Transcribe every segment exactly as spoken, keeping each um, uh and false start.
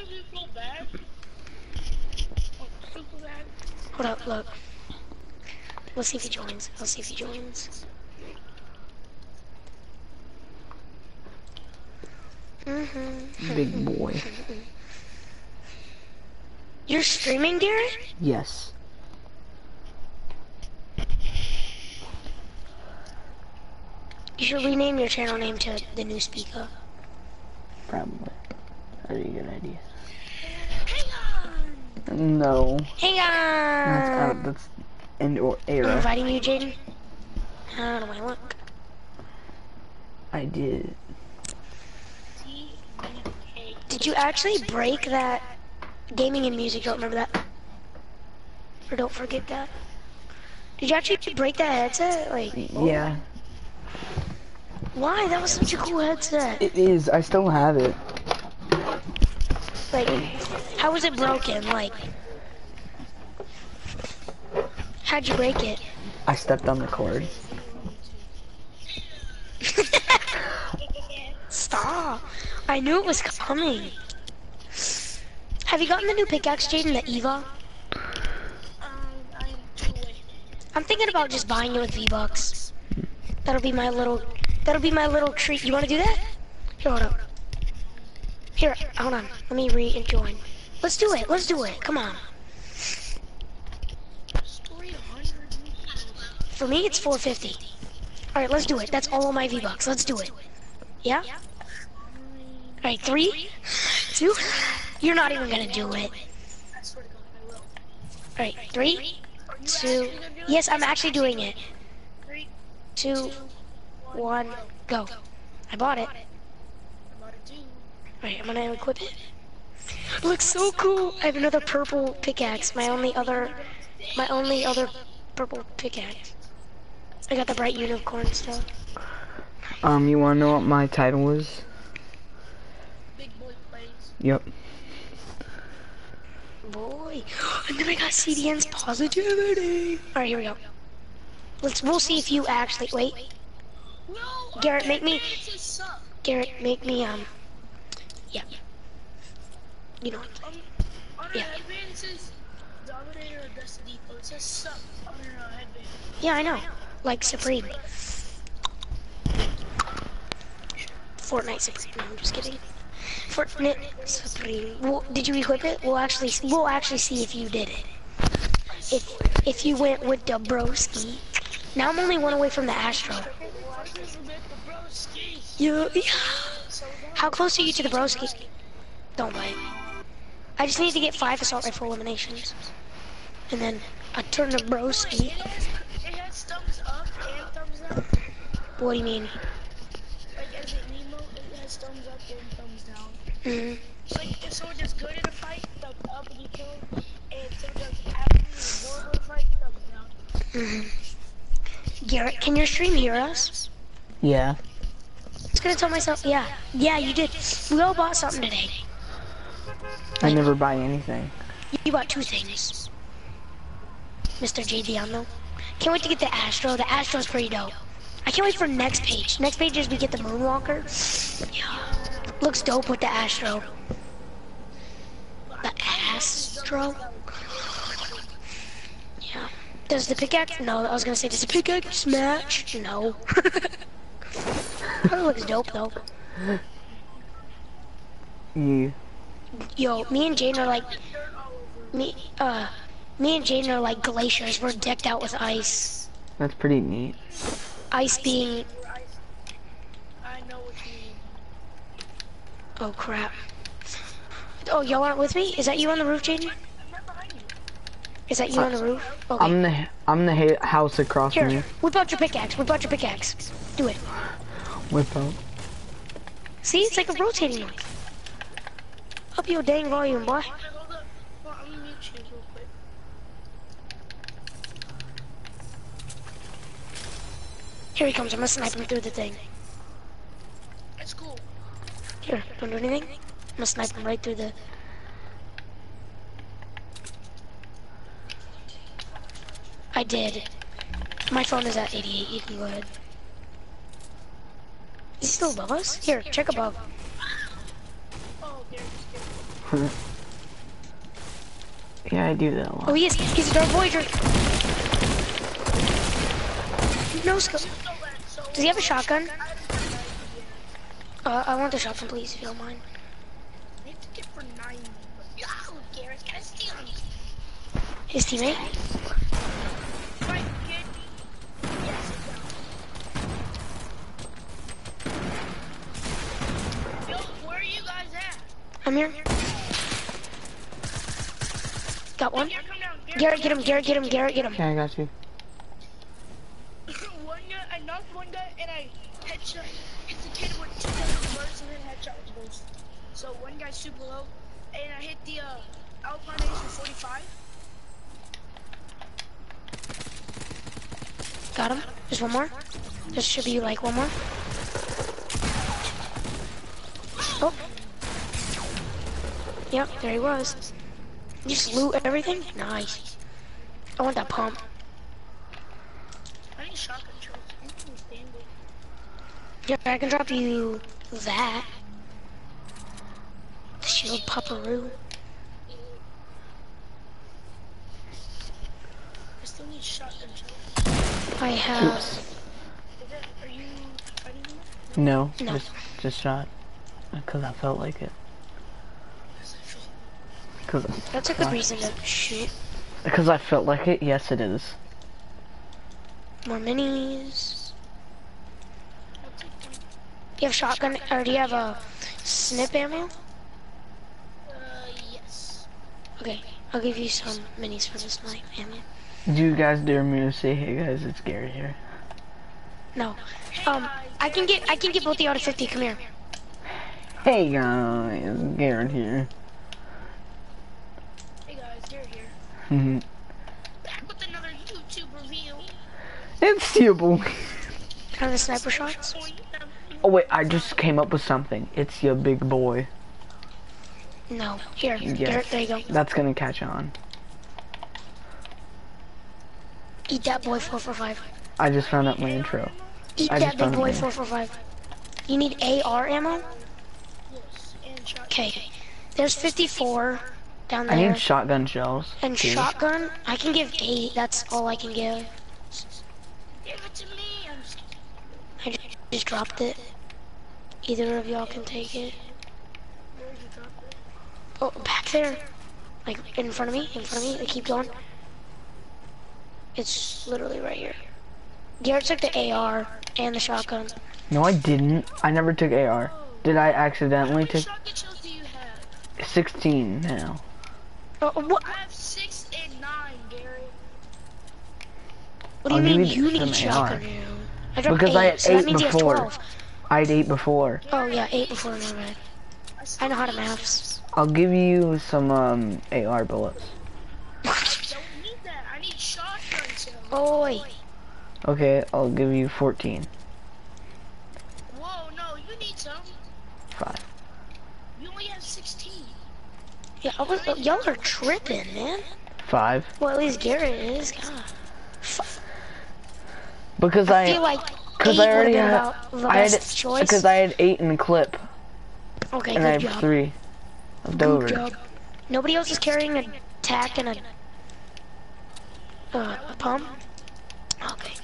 Hold up, look. Let's see if he joins. Let's see if he joins. Mm-hmm. Big boy. You're streaming, Garrett? Yes. You should rename your channel name to The New Speaker. Probably. That'd be a good idea. Hang on! No. Hang That's on! out. That's end or I'm era. inviting you, Jaden. How do I look? I did. Did you actually break that gaming and music? Don't remember that? Or don't forget that? Did you actually break that headset? Like, Yeah. why? That was such a cool headset. It is. I still have it. Like, how was it broken? Like, how'd you break it? I stepped on the cord. Stop. I knew it was coming. Have you gotten the new pickaxe, Jaden, the Eva? I'm thinking about just buying it with V-Bucks. That'll be my little, that'll be my little treat. You wanna do that? Here, hold up. Here, hold on. Let me re-join. Let's do it, let's do it. Come on. For me, it's four fifty. Alright, let's do it. That's all of my V-Bucks. Let's do it. Yeah? Alright, three, two, you're not even gonna do it. Alright, three, two, yes, I'm actually doing it. Two, one, go. I bought it. Alright, I'm gonna equip it. Looks so cool. I have another purple pickaxe. My only other, my only other purple pickaxe. I got the bright unicorn stuff. Um, you wanna know what my title is? Big boy plays. Yep. Boy, and then I got C D N's positivity. All right, here we go. Let's. We'll see if you actually wait. No, Garrett, make me. advances suck. Garrett, make me. Um. Yeah. You know. Um, on her Yeah. headband it says Dominator or Destiny, but it says suck on her uh, headband. Yeah, I know. Like Supreme. Fortnite Supreme. No, I'm just kidding. Fortnite Supreme. Well, did you equip it? We'll actually. We'll actually see if you did it. If if you went with the broski. Now I'm only one away from the Astro. Yeah. yeah. How close are you to the broski? Don't bite. I just need to get five assault rifle eliminations, and then I turn the broski. It has thumbs up and thumbs down. What do you mean? Like as an emo, it has thumbs up and thumbs down. Mm-hmm. So like if someone does good in a fight, thumbs up and you kill them, and if someone does absolutely horrible in a fight, thumbs down. Mm-hmm. Garrett, can your stream hear us? Yeah. I was gonna tell myself, yeah, yeah, you did. We all bought something today. I never buy anything. You bought two things, Mister J D Unknown. Can't wait to get the Astro. The Astro's pretty dope. I can't wait for next page. Next page is we get the Moonwalker. Yeah. Looks dope with the Astro. The Astro? Yeah. Does the pickaxe? No, I was gonna say, does the pickaxe match? No. Probably looks dope though. You. Yo, me and Jane are like, me, uh, me and Jane are like glaciers. We're decked out with ice. That's pretty neat. Ice being, I know what you mean. oh crap. Oh, y'all aren't with me? Is that you on the roof, Jaden? I'm right behind you. Is that you on the roof? Okay. I'm the I'm the ha house across from Here, you. whip out your pickaxe. Whip out your pickaxe. Do it. Whip out. See, it's like a rotating one. Up your dang volume, boy. Okay, hold up. Well, I'm gonna mute you real quick. Here he comes. I'm gonna snipe him through the thing. It's cool. Here, don't do anything. I'm gonna snipe him right through the... I did. My phone is at eighty-eight. You can go ahead. Is he still above us? Here, check above. Oh, there, just kidding. Yeah, I do that a lot. Oh, he is. He's a Dark Voyager. No scope. Does he have a shotgun? Uh, I want the shotgun, please, if you don't mind. I need to get for nine. Yo, Garrett's gonna steal me. His teammate? Right, kid. Yes, it's down. Yo, where are you guys at? I'm here. Got one. Garrett, come down. Garrett, get him. Garrett, get him. Garrett, get him. Okay, I got you. One guy, I knocked one guy and I headshot. It's a kid with two guns burst and then headshot was burst. So one guy's super low, and I hit the uh, Alpine Ace for forty-five. Got him. There's one more. There should be like one more. Oh. Yep, there he was. You just loot everything? Nice. I want that pump. I need shotgun shells. I need to stand it. Yeah, I can drop you that. The shield pupperoo. I still need shotgun shells. I have. Is that, are you fighting me? No, No. just just shot. Because I felt like it. Yes, I feel. Because That's a good reason to shoot. Because I felt like it. Yes, it is. More minis. I'll take them. Do you have shotgun, or do you have a snip ammo? Uh, yes. Okay, I'll give you some minis for the snipe ammo. Do you guys dare me to say, hey guys, it's Gary here? No. Um, I can get, I can get both of you out of fifty. Come here. Hey guys, Garrett here. Hey guys, Garrett here. Mhm. Back with another YouTube review. It's you, boy. Kind of the sniper shots. Oh wait, I just came up with something. It's your big boy. No. Here, Yes. Garrett, there you go. That's gonna catch on. Eat that boy, four four five. I just found out my intro. Eat I that just big found boy, it. four four five. You need A R ammo? Yes, and shotgun. Okay. There's fifty-four down I there. need shotgun shells. And too. shotgun, I can give eight. That's all I can give. Give it to me. I'm just I ju- just dropped it. Either of y'all can take it. Where'd you drop it? Oh, back there. Like, in front of me, in front of me. Keep going. It's literally right here. Garrett took the A R and the shotgun. No, I didn't. I never took A R. Did I accidentally How many take shotgun shells do you have? sixteen now? Oh, what? I have six and nine, Garrett. What do you I'll give mean you you some need A R. shotgun ammo? I dropped Because eight, I had so that eight means he has before. twelve. I had eight before. Oh yeah, eight before, my bad. I, still I know how to need maths. I'll give you some um A R bullets. six. I don't need that. I need shotgun shells. Oi. Okay, I'll give you fourteen. Whoa, no, you need some. Five. You only have sixteen. Yeah, I was, y'all are tripping, man. Five. Well, at least Garrett is. God. F- Because I I, feel like because eight I already would've been had, about the I had, best choice. because I had eight in the clip, Okay, and I good have job. three of Good Dover. job. Nobody else is carrying a tack and a uh, a pump. Okay.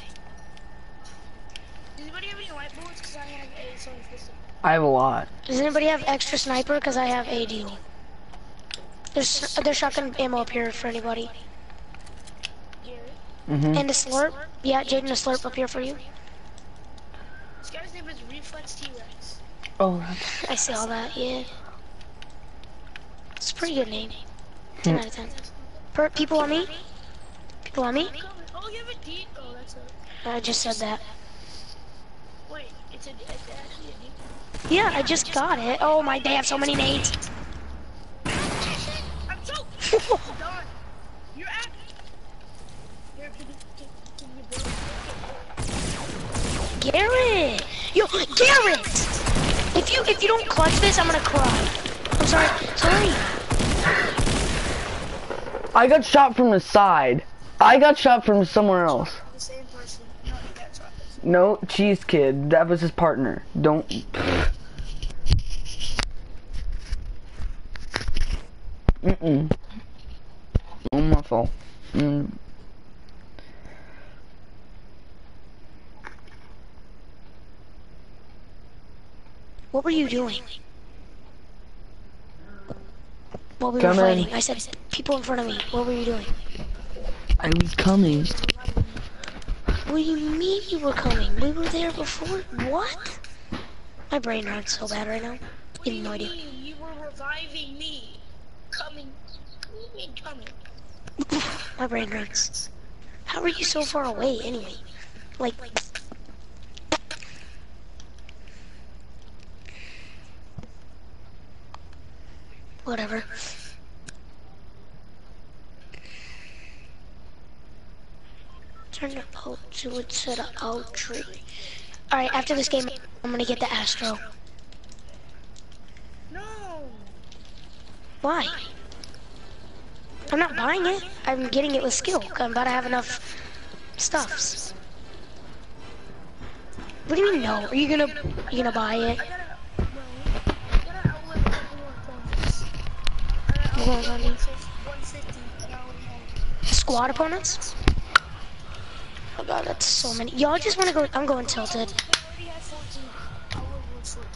Does anybody have any light bullets? Because I have a Sony pistol. I have a lot. Does anybody have extra sniper? Because I have A D. There's there's shotgun ammo up here for anybody. Garrett. Mhm. And a slurp. Yeah, Jaden, a slurp up here for you. This guy's name is Reflex T-Rex. Oh, that's I see all that. Yeah. It's a pretty good name. ten Hmm. out of ten. Per people on me? People on me? I'm coming. Oh, you have a D. Oh, that's a. I just said that. Wait, it's a. It's actually a D. Yeah, I just got it. Oh my, they have so many nades. I'm so done. You're at. Here, can you, can, can you build? Garrett! Yo, Garrett! If you if you don't clutch this, I'm gonna cry. I'm sorry. Sorry. I got shot from the side. I got shot from somewhere else. The same person. No, that's right. No, Cheese Kid. That was his partner. Don't. Mm-mm. Not my fault. Mm. What were you doing? While we Come were in. fighting. I said, people in front of me. What were you doing? I was coming. What do you mean you were coming? We were there before. What? My brain hurts so bad right now. What do You have you no idea. mean? You were reviving me. Coming. What do you mean coming? My brain hurts. How are you so far away anyway? Like, whatever. Turn the boat to it said a oak tree. Alright, after this game, I'm gonna get the Astro. No. Why? I'm not buying it. I'm getting it with skill. 'Cause I'm about to have enough stuffs. What do you mean no? Are you gonna, you gonna buy it? I gotta, no. I gotta outlive a couple more opponents. I You're gotta going outlive on one fifty and I already have. Squad opponents? Oh god, that's so many. Y'all just wanna go, I'm going tilted. We already have fourteen. I'll live one fourteen.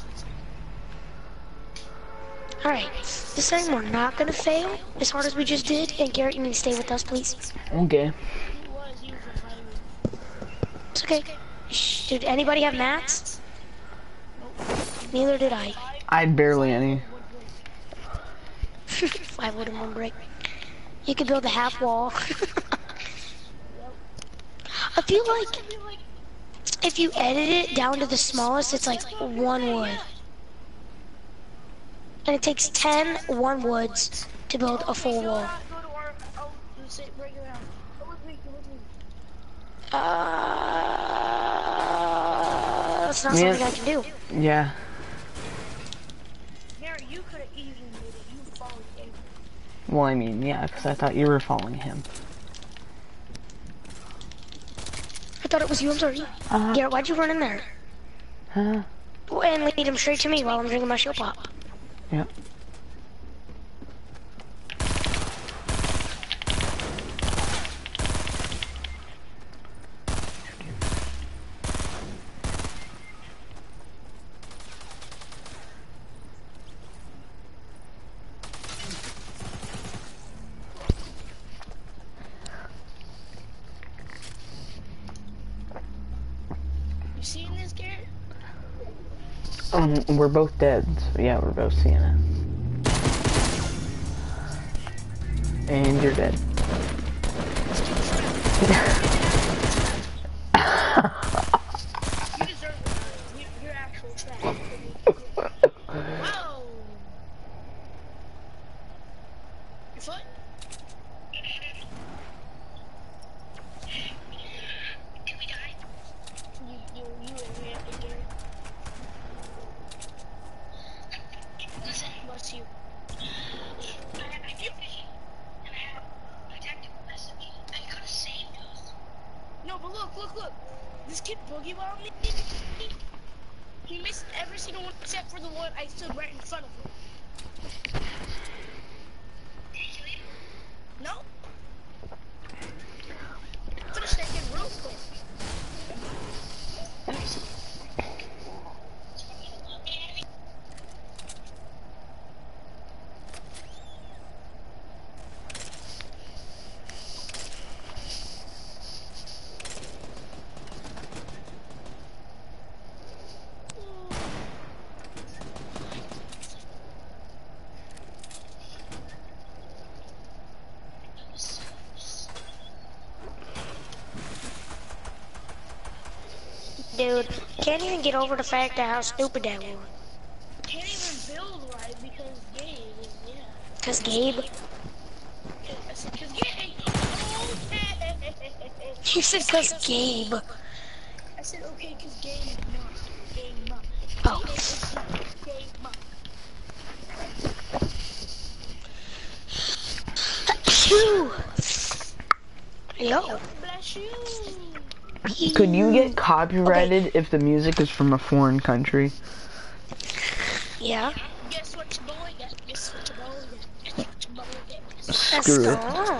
Alright, this time we're not gonna fail as hard as we just did. And Garrett, you need to stay with us, please. Okay. He was, he was reviving. It's okay. Shh, did anybody have mats? Neither did I. I had barely any. Five wood and one brick. You could build a half wall. I feel like if you edit it down to the smallest, it's like one wood. And it takes ten one woods to build a full wall. Go to our, oh, you sit, break it out. Go with me, go with me. Uh, that's not Man. something I can do. Yeah. Gary, you could have easily made it. You followed him. Well, I mean, yeah, because I thought you were following him. I thought it was you, I'm sorry. Uh, Garrett, why'd you run in there? huh? And lead him straight to me while I'm drinking my shield pop. Yep. You seeing this, Garrett? Um, we're both dead, so yeah, we're both seeing it. And you're dead. You deserve it. You, you're actual trash. Whoa! Your foot? Did we die? You, you, you and me, I think, Garrett. Listen, what's you? I, I did vision, and I had a detective message. I could have saved us. No, but look, look, look. This kid boogie bombed me. He missed every single one except for the one I stood right in front of him. Did he kill you? No. Finish that kid real quick. Dude, can't even get over the fact of how stupid that was. Can't even build right because Gabe is, yeah. Cause Gabe, I said, cause Gabe. Okay. you said cause Gabe. I said, okay, cause Gabe not. Gabe not. Oh. Gabe not. Phew. Yo. Bless you. Could you get copyrighted Okay. if the music is from a foreign country? Yeah. Guess what your boy got? Guess what your boy got? Guess what your boy Screw it. go.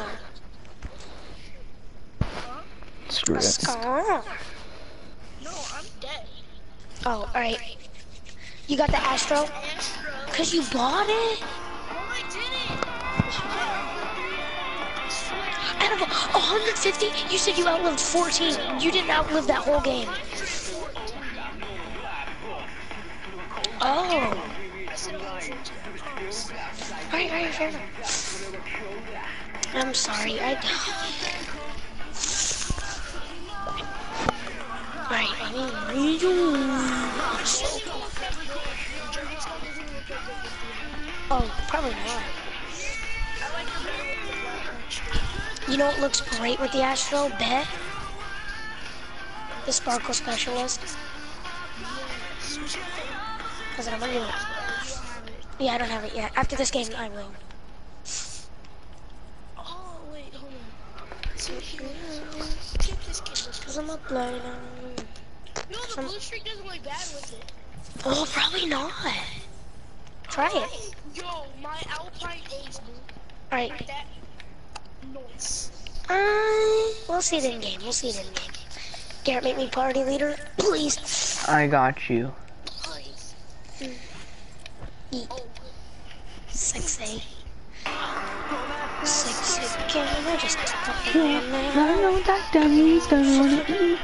Screw Let's it. go. No, I'm dead. Oh, alright. You got the Astro? Astro. Cause you bought it? No, I didn't. I swear. Out of one hundred fifty, you said you outlived fourteen. You didn't outlive that whole game. Oh. I said one hundred fourteen. I promise. Alright, alright, fair enough. I'm sorry, I... Alright, I mean, redo. Oh, probably not. You know what looks great with the Astro? Bet. The Sparkle Specialist. Cause I'm gonna do it. Yeah, I don't have it yet. After this game, I will. Oh, wait, hold on. So here, check this kid. Cause I'm a blind. No, the blue streak doesn't look bad with it. Oh, probably not. Try it. Yo, my Alpine Ace, dude. Alright. That noise. Uh, we'll see it in game. We'll see it in game. Garrett, make me party leader, please. I got you. Please. Eat. Oh, Sexy. Sexy. Can I just talk about I that? know that Danny's gonna wanna eat.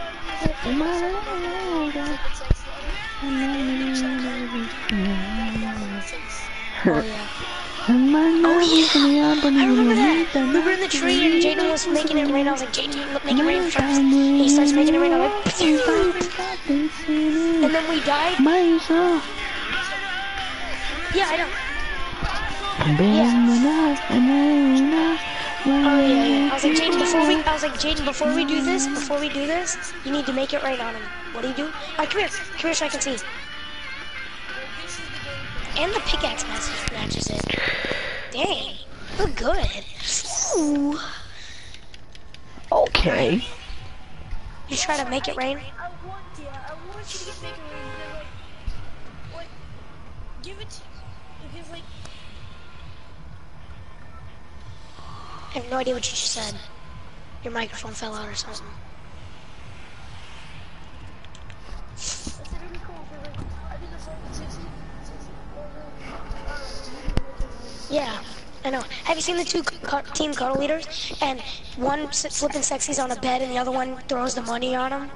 Oh yeah. Oh Oh yeah. I remember that. We were in the tree and Jaden was making it rain. I was like, Jaden, look, make it rain first. And he starts making it rain. I'm like, and then we died. Yeah, I know. Oh yeah, yeah. I was like, Jaden, before we, I was like, Jaden, before we do this, before we do this, you need to make it rain on him. What do you do? Alright, come here, come here so I can see. And the pickaxe matches, matches it. Dang, look good. Ooh. Okay. You try to make it rain? I want, yeah, I want you to get make it rain. Like, like, give it to, because like, I have no idea what you just said. Your microphone fell out or something. I said it'd be cool for like, I did the phone sixty, sixty, Yeah, I know. Have you seen the two cu team cuddle leaders? And one s flipping sexy's on a bed and the other one throws the money on him?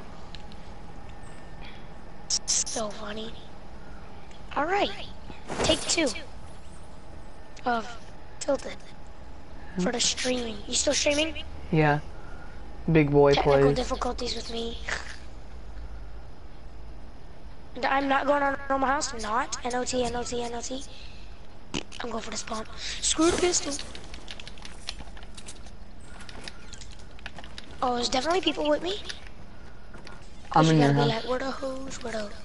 So funny. Alright, take two of Tilted for the streaming. You still streaming? Yeah. Big boy Technical plays. difficulties with me. And I'm not going on normal house. Not. N O T, N O T, N O T. I'm going for this pump. Screw the pistol. Oh, there's definitely people with me. I'm in You your gotta be house. like, where the hose, where the...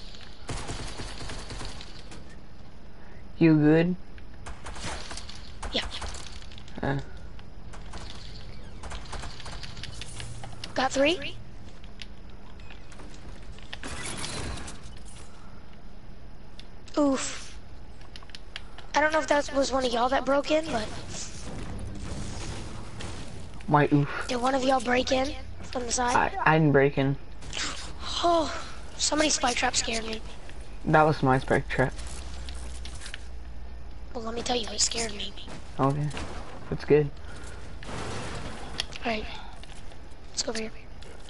You good? Yeah. Uh, Got three? Oof. I don't know if that was one of y'all that broke in, but my oof. did one of y'all break in from the side? I, I didn't break in. Oh, somebody's spike trap scared me. That was my spec trap. Well, let me tell you, it scared me. Okay. That's good. Alright. Let's go over here.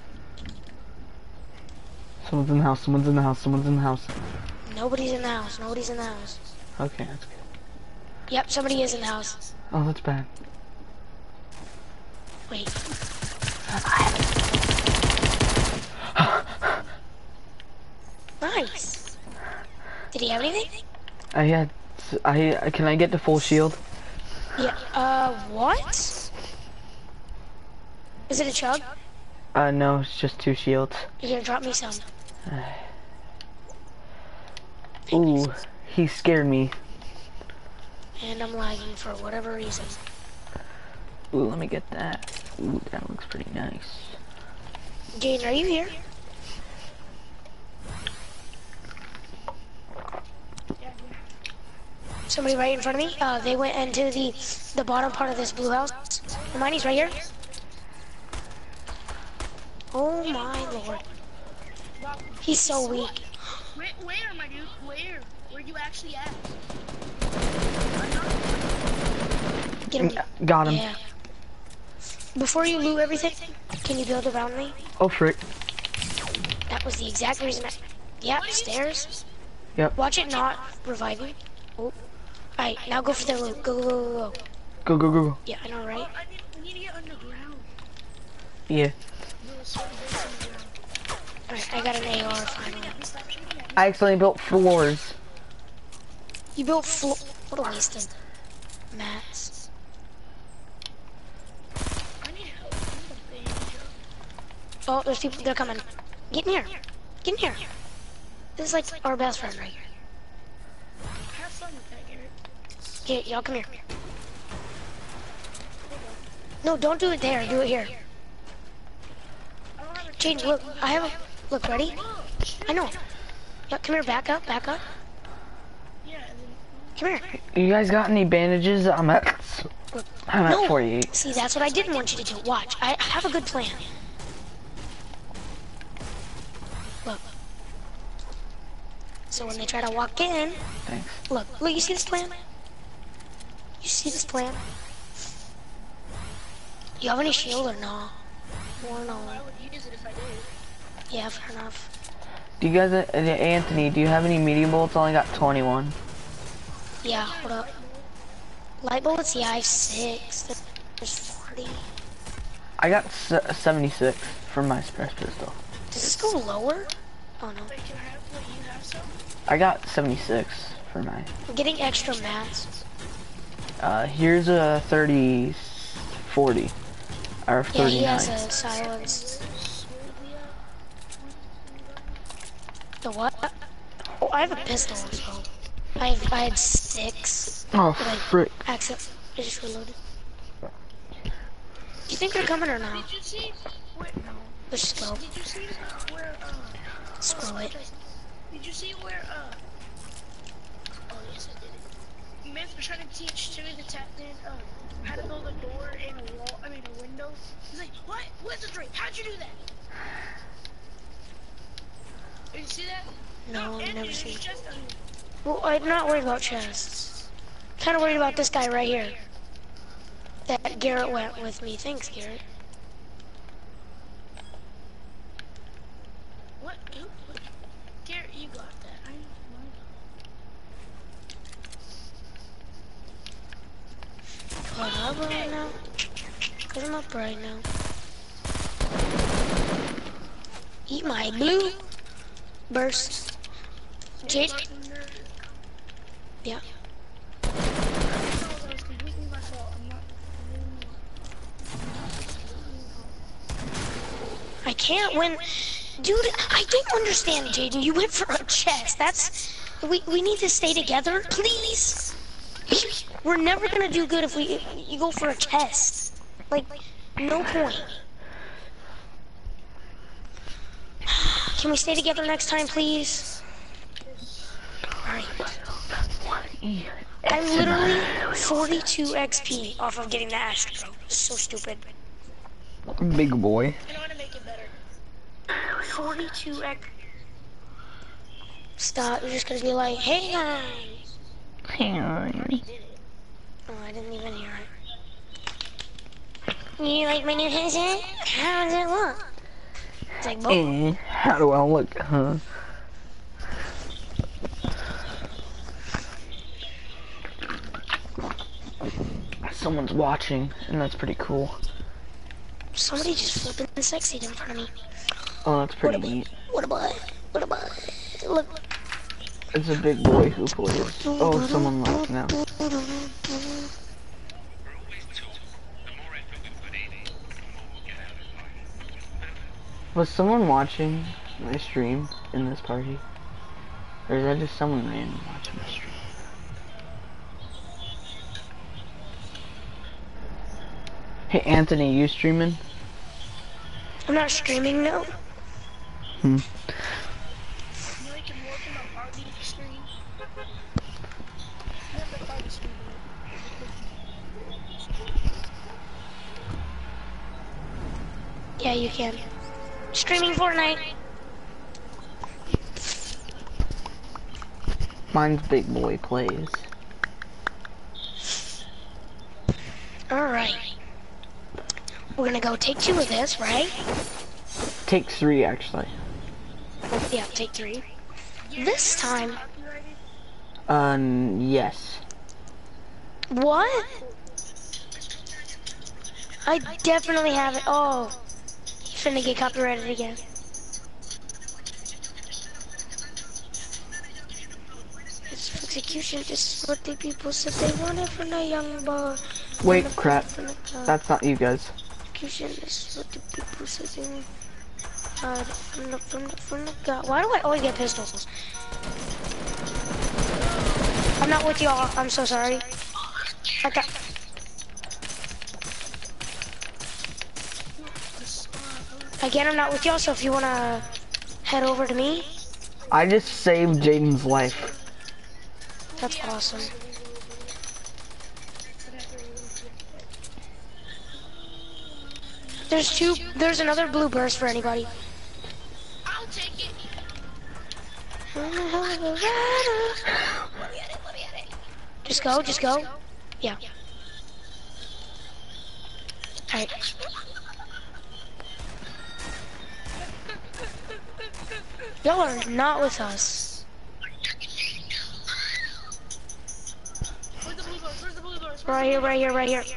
Someone's in the house, someone's in the house, someone's in the house. Nobody's in the house. Nobody's in the house. Okay, that's good. Yep, somebody is in the house. Oh, that's bad. Wait. Nice. Did he have anything? I had, I, I, can I get the full shield? Yeah. Uh, what? Is it a chug? Uh, no, it's just two shields. You're gonna drop me some. Ooh, he scared me. And I'm lagging for whatever reason. Ooh, let me get that. Ooh, that looks pretty nice. Jane, are you here? Somebody right in front of me. Uh, they went into the the bottom part of this blue house. Hermione's right here. Oh my lord. He's so weak. Where, where, my dude? Where? Where you actually at? Get him. Got him. Yeah. Before you loot everything, can you build around me? Oh frick. That was the exact reason I... Yeah, stairs. Yep. Watch it not revive you. Oh. Alright, now go for the loot. Go, go, go, go. Go, go, go, go. Yeah, I know, right? I need, I need to get underground. Yeah. Alright, I got an A R finally. I accidentally built floors. You built floor... What a waste of mats. I need help. I need a banjo. Oh, there's people. They're coming. Get in here. Get in here. This is like our best friend right here. Have fun with that, Garrett. Here, y'all come here. No, don't do it there. Do it here. I don't have a Jade, look. I have a... Look, ready? I know. Yeah, come here. Back up. Back up. Yeah, and then... Come here. You guys got any bandages? I'm at, Look. I'm at No. forty-eight. See, that's what I didn't want you to do. Watch. I have a good plan. Look. So when they try to walk in, Thanks. look. Look, you see this plan? You see this plan? You have any shield or no? Or no? I would use it if I did. Yeah, fair enough. Do you guys, uh, Anthony, do you have any medium bullets? I only got twenty-one. Yeah, hold up. Light bullets? Yeah, I have six. There's forty. I got seventy-six from my express pistol. Does this go lower? Oh no. Wait, can I have, wait, you have some? I got seventy-six for my. I'm getting extra mats. Uh, here's a thirty, forty, or Yeah, thirty-nine. he has a silence. The what? Oh, I have a pistol, so I have, I had six. Oh, But I frick. accept. I just reloaded. Do you think they're coming or not? Did you see where, no. Let's just go. Did you see where, uh, Screw it. did you see where, uh, oh, yes, I did it. Myth was trying to teach Timmy the Tap Man, uh, how to build a door and a wall, I mean, a window. He's like, what? Wizardry, how'd you do that? Did you see that? No, I've and never it's seen it. just, uh, Well, I'm not worried about chests. Kind of worried about this guy right here. That Garrett went with me. Thanks, Garrett. what? Who? What? Garrett, you got that. I Put up right now. Put him up right now. Eat my blue burst. Jade. Yeah. I can't win. Dude, I don't understand, Jaden. You went for a chest. That's... We, we need to stay together, please. We're never gonna do good if we you go for a chest. Like, no point. Can we stay together next time, please? Alright. I'm literally forty-two X P off of getting the Astro. So stupid. Big boy. I know how to make it better. forty-two X. Stop, you're just gonna be like, hey guys. Already did it. Oh, I didn't even hear it. You like my new headset? How does it look? It's like, both. Eh, how do I look, huh? Someone's watching, and that's pretty cool. Somebody just flipping sexy in front of me. Oh, that's pretty What a, neat. what a butt. What a butt. Look. It's a big boy who plays. Oh, someone left now. Was someone watching my stream in this party? Or is that just someone random watching my stream? Hey Anthony, you streaming? I'm not streaming, no. Hmm. You know, you can work in the R B stream. Remember, Yeah, you can. Streaming Fortnite. Mine's Big Boy Plays. Alright. We're gonna go take two of this, right? Take three, actually. Yeah, take three. This time... Um, yes. What? I definitely have it. Oh. He's finna get copyrighted again. It's execution, this is what the people said they wanted from the young boy. Wait, crap. That's not you guys. Execution, this is what the people said they wanted. Uh, from the, from the, from the God. Why do I always get pistols? I'm not with y'all. I'm so sorry. I got. Again, I'm not with y'all. So if you wanna head over to me, I just saved Jaden's life. that's awesome. There's two. There's another blue burst for anybody. I'll take it. Just go, just go. Yeah. Alright. Y'all are not with us. Where's the blue doors? Where's the blue doors? Right here, right here, right here.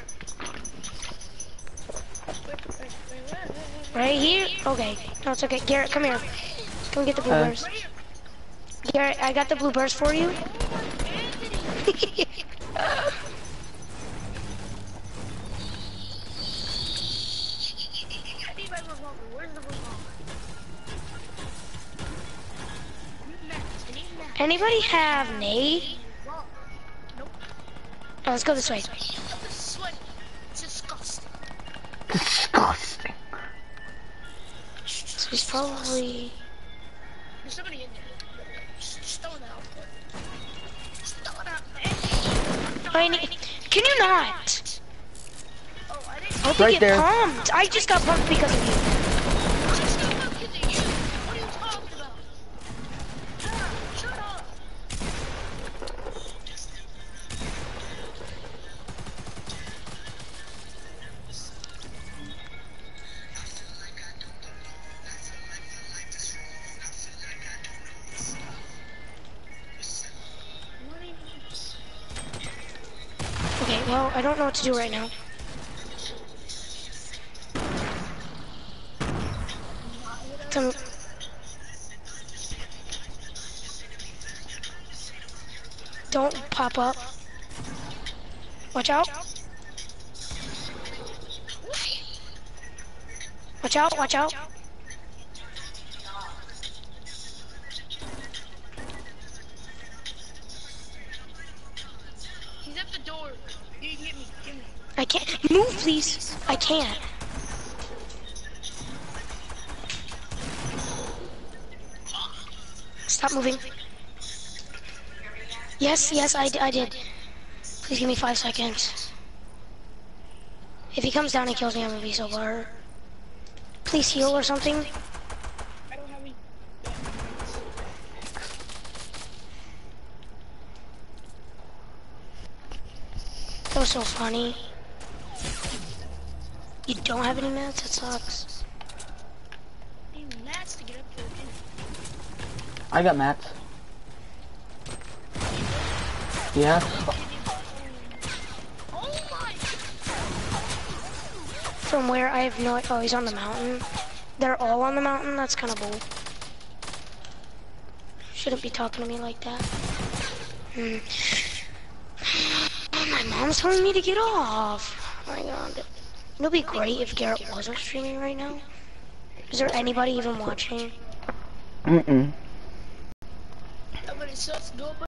Right here? Okay. No, it's okay. Garrett, come here. Come get the blue Uh. burst. Garrett, I got the blue burst for you. I need my revolver. Where's the revolver? Max, I need Max. Anybody have nade? Nope. Oh, let's go this way. This is sweaty. It's disgusting. Disgusting. So he's probably... There's somebody in there. Just, just throw it out there. Just throw it out there. I need... Can you not? Oh, I didn't. I hope Right you get there. pumped. I just got pumped because of you. I just got up because of you. What are you talking about? Ah, shut up. What are you Okay, well, I don't know what to do right now. Some... Don't pop up. Watch out. Watch out, watch out. He's at the door. You can get me. Get me. I can't. Move, please. I can't. Stop moving. Yes, yes, I, I did. Please give me five seconds. If he comes down and kills me, I'm gonna be so bad. Please heal or something. I don't have any. That was so funny. You don't have any mats? That sucks. I need mats to get up there. I got mats. Yeah. Oh my! From where I have no. Oh, he's on the mountain. They're all on the mountain. That's kind of bull. Shouldn't be talking to me like that. Hmm. My mom's telling me to get off. Oh my god. It'll be great if Garrett wasn't streaming right now. Is there anybody even watching? Mm-mm. But it's just good.